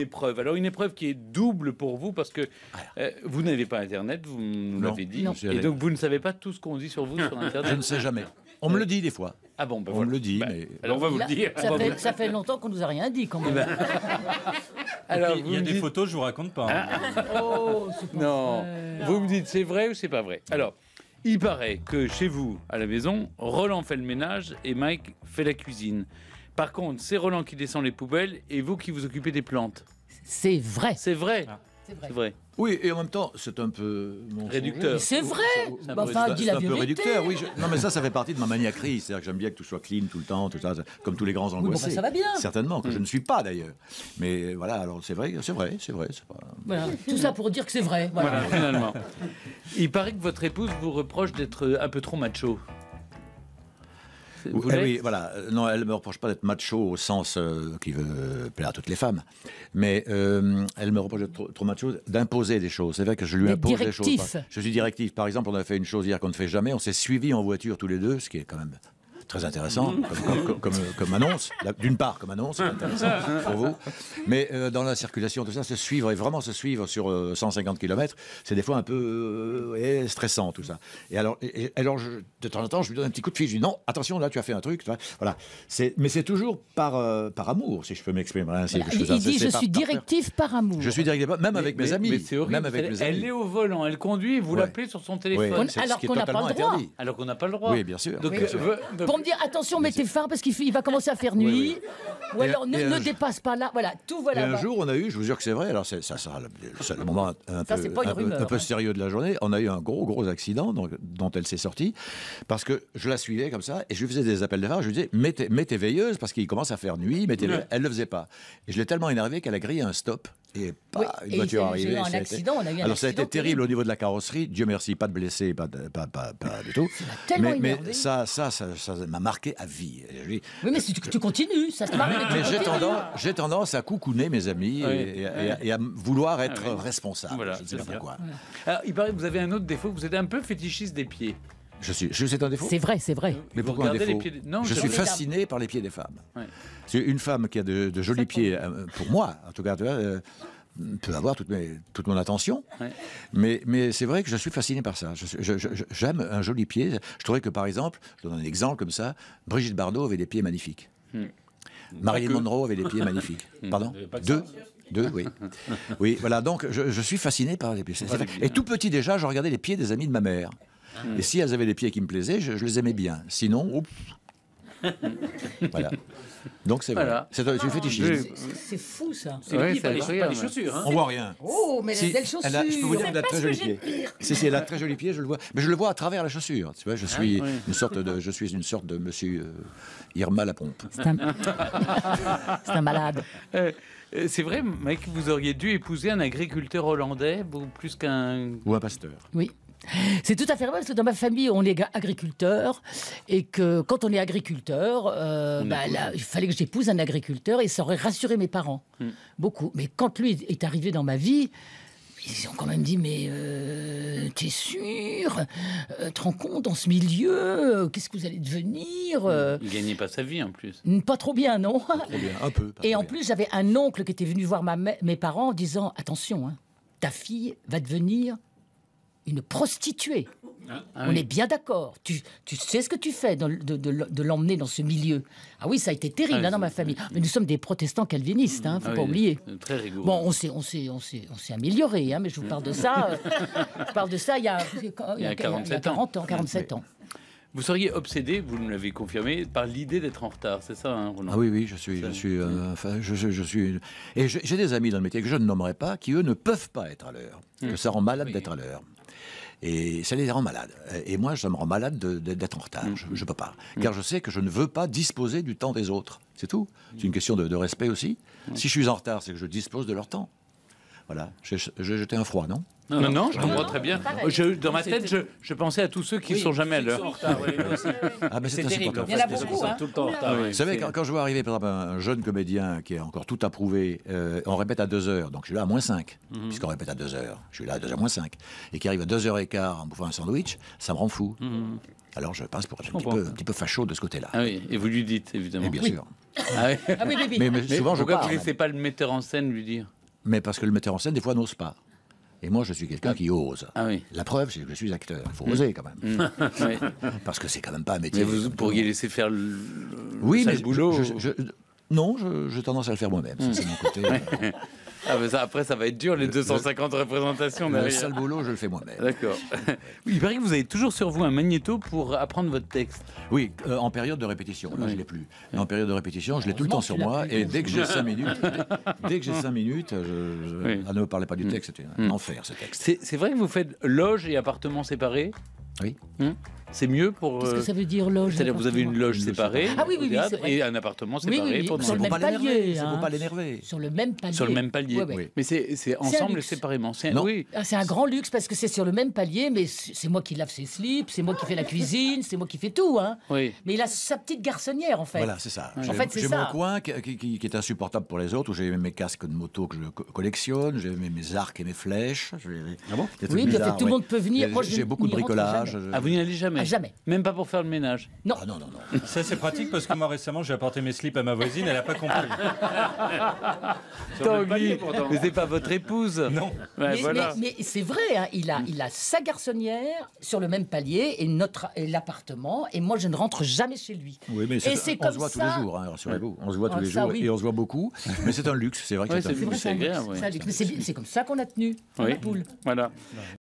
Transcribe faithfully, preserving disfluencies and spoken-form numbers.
épreuve. Alors une épreuve qui est double pour vous parce que euh, vous n'avez pas Internet, vous nous l'avez dit, non. et donc vous ne savez pas tout ce qu'on dit sur vous sur Internet. Je ne sais jamais. On me le dit des fois. Ah bon, ben on voilà. me le dit, Ben, mais... alors on va vous Là, le dire. Ça fait, ça fait longtemps qu'on nous a rien dit quand même. Ben, alors, Il y a des dites... photos, je vous raconte pas. Hein. Oh, non, frère. Vous me dites c'est vrai ou c'est pas vrai. Alors, il paraît que chez vous, à la maison, Roland fait le ménage et Mike fait la cuisine. Par contre, c'est Roland qui descend les poubelles et vous qui vous occupez des plantes. C'est vrai. C'est vrai. Ah. C'est vrai. vrai. Oui, et en même temps, c'est un peu... réducteur. C'est vrai. Bah, enfin, dis la vérité. C'est un peu réducteur, oui. Je... Non, mais ça, ça fait partie de ma maniaquerie. C'est-à-dire que j'aime bien que tout soit clean tout le temps, tout ça, comme tous les grands angoissés. Oui, bon, bah, ça va bien. Certainement, que mmh. je ne suis pas d'ailleurs. Mais voilà, alors c'est vrai, c'est vrai, c'est vrai. Pas... Voilà. Tout ça pour dire que c'est vrai. Voilà. Voilà, finalement. Il paraît que votre épouse vous reproche d'être un peu trop macho. Vous oui, oui, voilà. Non, elle ne me reproche pas d'être macho au sens euh, qui veut plaire à toutes les femmes, mais euh, elle me reproche d'être trop, trop macho, d'imposer des choses. C'est vrai que je lui impose des choses. Je suis directif. Par exemple, on a fait une chose hier qu'on ne fait jamais. On s'est suivis en voiture tous les deux, ce qui est quand même très intéressant comme, comme, comme, comme annonce. D'une part, comme annonce, c'est intéressant pour vous. Mais euh, dans la circulation, tout ça, se suivre et vraiment se suivre sur euh, cent cinquante kilomètres, c'est des fois un peu euh, stressant, tout ça. Et alors, et, et alors je, de temps en temps, je lui donne un petit coup de fil. Je lui dis non, attention, là, tu as fait un truc. Tu vois, voilà. Mais c'est toujours par, euh, par amour, si je peux m'exprimer ainsi. Voilà, il dit je suis directif par amour. Je suis directif, même mais, avec mais, mes amis. Mais c'est horrible. Même avec elle, mes amis. Elle est au volant, elle conduit, et vous ouais. l'appelez sur son téléphone. Ouais, alors qu'on n'a pas le droit. Interdit. Alors qu'on n'a pas le droit. Oui, bien sûr. Donc, oui, euh, sûr. donc, pour me dire attention, mets tes phares parce qu'il il va commencer à faire nuit. Oui, oui. Ou et alors ne, ne dépasse pas là. Voilà, tout voilà. Et un jour, on a eu, je vous jure que c'est vrai, alors ça sera le, le moment un, ça, peu, pas une un, rumeur, peu, un peu hein. sérieux de la journée. On a eu un gros, gros accident donc, dont elle s'est sortie parce que je la suivais comme ça et je lui faisais des appels de phare. Je lui disais, mets tes, mets tes veilleuses parce qu'il commence à faire nuit, mettez-le. Ouais. Elle ne le faisait pas. Et je l'ai tellement énervé qu'elle a grillé un stop. Et pas oui, une voiture arrivée. Un accident, on a eu un Alors ça a été terrible terrible. au niveau de la carrosserie. Dieu merci, pas de blessés, pas, de, pas, pas, pas du tout. Mais, mais ça, ça, ça, ça m'a marqué à vie. Oui, mais tu, tu continues, ça te marque. Mais j'ai tendance, j'ai tendance à coucouner mes amis oui. et, et, et, et à vouloir être ah, oui. responsable. Voilà, je ne sais pas pourquoi. Voilà. Alors, il paraît que vous avez un autre défaut, vous êtes un peu fétichiste des pieds. Je suis, je c'est un défaut. C'est vrai, c'est vrai. Mais vous pourquoi un défaut les pieds de... non, Je suis fasciné par les pieds des femmes. Ouais. C'est une femme qui a de, de jolis pieds, euh, pour moi, en tout cas, tu vois, euh, peut avoir toute, mes, toute mon attention. Ouais. Mais, mais c'est vrai que je suis fasciné par ça. Je, je, je, j'aime un joli pied. Je trouvais que, par exemple, je donne un exemple comme ça, Brigitte Bardot avait des pieds magnifiques. Hmm. Marilyn Monroe avait des pieds magnifiques. Pardon Deux Deux, oui. Oui, voilà, donc je, je suis fasciné par les pieds. C'est, c'est et tout petit déjà, je regardais les pieds des amis de ma mère. Mmh. Et si elles avaient des pieds qui me plaisaient, je, je les aimais bien. Sinon, oups. Voilà. Donc c'est voilà. vrai. C'est, c'est une fétichisme. C'est, c'est fou ça. C'est ouais, pas, les, pas les chaussures. Hein. On voit rien. Oh, mais si, la belle chaussure. Elle a, je peux vous dire qu'elle a très jolis pieds. Si, si, elle a très jolis pieds, je le vois. Mais je le vois à travers la chaussure. Tu vois, je suis ah, oui. une sorte de, je suis une sorte de monsieur euh, Irma Lapompe. C'est un, c'est un malade. Euh, c'est vrai, Mike, vous auriez dû épouser un agriculteur hollandais, beaucoup plus qu'un... Ou un pasteur. Oui. C'est tout à fait vrai, parce que dans ma famille, on est agriculteur, et que quand on est agriculteur, euh, bah, là, il fallait que j'épouse un agriculteur, et ça aurait rassuré mes parents, mm. beaucoup. Mais quand lui est arrivé dans ma vie, ils ont quand même dit, mais euh, t'es sûr euh, te rends compte, dans ce milieu, euh, qu'est-ce que vous allez devenir euh... Il gagnait pas sa vie, en plus. Pas trop bien, non. Pas trop bien, un peu. Et en bien. plus, j'avais un oncle qui était venu voir ma, mes parents en disant, attention, hein, ta fille va devenir une prostituée. Ah, ah, On oui. est bien d'accord. Tu, tu sais ce que tu fais de, de, de, de l'emmener dans ce milieu. Ah oui, ça a été terrible ah, hein, dans ma famille. Mais nous sommes des protestants calvinistes, hein, faut ah, pas oui, oublier. Très rigoureux. Bon, on s'est, on s'est, on s'est, on s'est amélioré, hein, mais je vous parle de ça. euh, je parle de ça il y a, il y a, quarante-sept il y a quarante ans, quarante-sept ans. Vous seriez obsédé, vous me l'avez confirmé, par l'idée d'être en retard, c'est ça, hein, Roland ? Ah oui, oui, je suis, je suis, euh, enfin, je, je, je suis, et je, j'ai des amis dans le métier que je ne nommerai pas, qui eux ne peuvent pas être à l'heure, mmh. que ça rend malade oui. d'être à l'heure. Et ça les rend malades. Et moi, ça me rend malade de, de, d'être en retard. Mmh. Je ne peux pas. Mmh. Car je sais que je ne veux pas disposer du temps des autres. C'est tout. Mmh. C'est une question de, de respect aussi. Mmh. Si je suis en retard, c'est que je dispose de leur temps. Voilà. J'ai, j'ai jeté un froid, non ? Non, non, non, je comprends très bien. Je, dans ma tête, je, je pensais à tous ceux qui ne oui, sont jamais à l'heure. Ah, ben c'est, c'est terrible. Il y en a beaucoup, hein. Tout le temps en retard. Vous savez, quand, quand je vois arriver, par exemple, un jeune comédien qui est encore tout approuvé, euh, on répète à deux heures, donc je suis là à moins cinq, mm-hmm. puisqu'on répète à deux heures. Je suis là à deux heures moins cinq. Et qui arrive à deux heures et quart en bouffant un sandwich, ça me rend fou. Mm-hmm. Alors je passe pour être un petit, peu, un petit peu facho de ce côté-là. Ah oui, et vous lui dites, évidemment. Et bien oui. sûr. Ah oui. Ah oui, oui, oui. Mais, mais souvent, mais je pourquoi pars. vous ne laissez pas le metteur en scène lui dire ? mais parce que le metteur en scène, des fois, n'ose pas. Et moi, je suis quelqu'un qui ose. Ah oui. La preuve, c'est que je suis acteur. Il faut mmh. oser, quand même. Mmh. Oui. Parce que c'est quand même pas un métier. Mais vous pourriez laisser faire le, oui, le mais boulot je, je, je, non, j'ai tendance à le faire moi-même. Mmh. C'est mon côté. Ah mais ça, après, ça va être dur, les deux cent cinquante le, représentations. Le sale boulot, je le fais moi-même. D'accord. Il paraît que vous avez toujours sur vous un magnéto pour apprendre votre texte. Oui, euh, en période de répétition. Là, oui. je l'ai plus. Mais en période de répétition, je l'ai tout le temps sur moi. Et dès que j'ai cinq minutes, dès, dès que j'ai cinq minutes, je, je, oui. ah, ne me parlez pas du texte, c'était un mmh. enfer, ce texte. C'est vrai que vous faites loge et appartement séparés? Oui. Mmh. C'est mieux pour. Qu'est-ce que ça veut dire loge? C'est-à-dire vous avez une loge séparée ah, oui, oui, oui, et un appartement séparé. Oui, oui, oui. Pour sur le même palier. C'est pour pas l'énerver. Sur le même palier. Sur le même palier. Ouais, ouais. Oui. Mais c'est ensemble et séparément. C'est un, oui. ah, un grand luxe parce que c'est sur le même palier, mais c'est moi qui lave ses slips, c'est moi qui fais la cuisine, c'est moi qui fais tout. Hein. Oui. Mais il a sa petite garçonnière en fait. Voilà, c'est ça. En fait, c'est ça. J'ai mon coin qui, qui, qui est insupportable pour les autres, où j'ai mes casques de moto que je collectionne, j'ai mes arcs et mes flèches. Ah bon? Oui, tout le monde peut venir. J'ai beaucoup de bricolage. Ah, vous n'y allez jamais? Jamais. Même pas pour faire le ménage? Non. Ah non, non, non. Ça, c'est pratique parce que moi, récemment, j'ai apporté mes slips à ma voisine, elle n'a pas compris. Tanguy, mais c'est pas votre épouse? Non. Ouais, mais voilà. mais, mais c'est vrai, hein, il, a, il a sa garçonnière sur le même palier et, notre, et l'appartement, et moi, je ne rentre jamais chez lui. Oui, mais et c'est on comme se voit ça... tous les jours, hein, rassurez-vous. On se voit tous ah, les ça, jours oui. et on se voit beaucoup. Mais c'est un luxe, c'est vrai que ouais, c'est un luxe. C'est agréable. C'est comme ça qu'on a tenu oui. la poule. Voilà.